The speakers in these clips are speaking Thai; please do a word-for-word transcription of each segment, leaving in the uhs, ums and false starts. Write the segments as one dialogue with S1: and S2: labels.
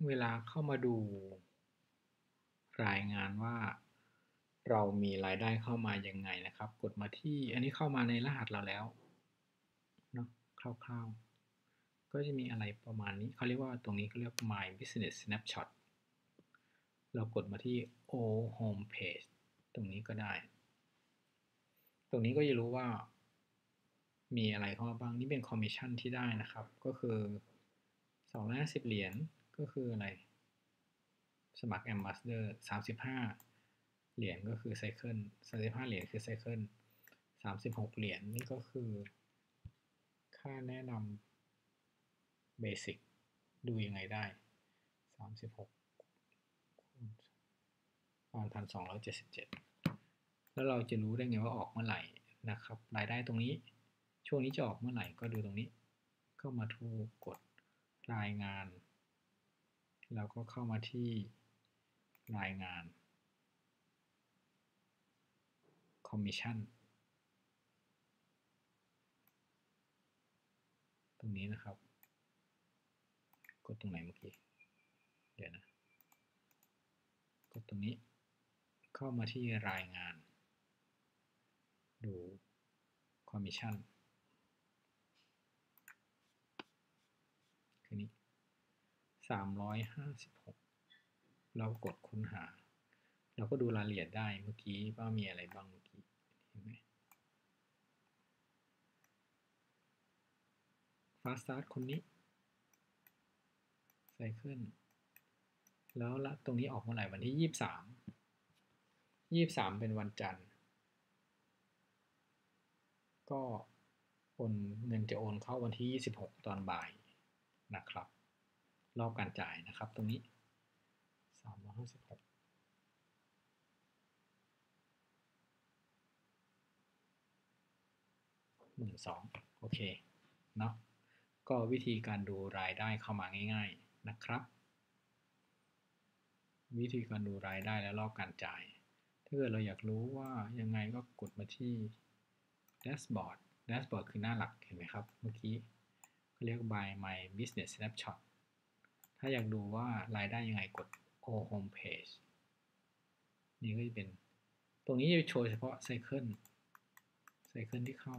S1: เวลาเข้ามาดูรายงานว่าเรามีรายได้เข้ามายังไงนะครับกดมาที่อันนี้เข้ามาในรหัสเราแล้วเนาะคร่าวๆก็จะมีอะไรประมาณนี้เขาเรียกว่าตรงนี้เขาเรียก My Business Snapshot เรากดมาที่ All Home Page ตรงนี้ก็ได้ตรงนี้ก็จะรู้ว่ามีอะไรเข้ามาบ้างนี่เป็นคอมมิชชั่นที่ได้นะครับก็คือสองร้อยห้าสิบเหรียญก็คืออะไรสมัคร Ambassador สามสิบห้าเหรียญก็คือไซเคิลสามสิบห้าเหรียญคือไซเคิลสามสิบหกเหรียญนี่ก็คือค่าแนะนำเบสิกดูยังไงได้สามสิบหกคูณพันพันสองร้อยเจ็ดสิบเจ็ดแล้วเราจะรู้ได้ไงว่าออกเมื่อไหร่นะครับรายได้ตรงนี้ช่วงนี้จะออกเมื่อไหร่ก็ดูตรงนี้เข้ามาทูกดรายงานแล้วก็เข้ามาที่รายงานคอมมิชชั่นตรงนี้นะครับกดตรงไหนเมื่อกี้เดี๋ยวนะกดตรงนี้เข้ามาที่รายงานดูคอมมิชชั่นคือนี้สามร้อยห้าสิบหกเรากดค้นหาเราก็ดูรายละเอียดได้เมื่อกี้ว่ามีอะไรบ้างเมื่อกี้เห็นไหมฟาสต์สตาร์ทคนนี้ไซเคิลแล้วละตรงนี้ออกเมื่อไหร่วันที่ยี่สิบสามยี่สิบสามเป็นวันจันทร์ก็โอนเงินจะโอนเข้าวันที่ยี่สิบหกตอนบ่ายนะครับรอบการจ่ายนะครับตรงนี้สามร้อยห้าสิบหกหมื่นสองโอเคเนาะก็วิธีการดูรายได้เข้ามาง่ายๆนะครับวิธีการดูรายได้และรอบการจ่ายถ้าเกิดเราอยากรู้ว่ายังไงก็กดมาที่แดชบอร์ดแดชบอร์ดคือหน้าหลักเห็นไหมครับเมื่อกี้เขาเรียก by my business snapshot ถ้าอยากดูว่ารายได้ยังไงกด all home page นี่ก็จะเป็นตรงนี้จะโชว์เฉพาะไซเคิลไซเคิลที่เข้า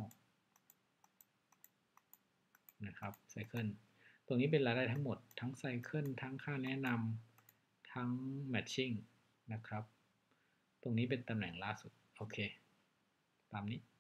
S1: นะครับไซเคิลตรงนี้เป็นรายได้ทั้งหมดทั้งไซเคิลทั้งค่าแนะนำทั้งแมทชิ่งนะครับตรงนี้เป็นตำแหน่งล่าสุดโอเคตามนี้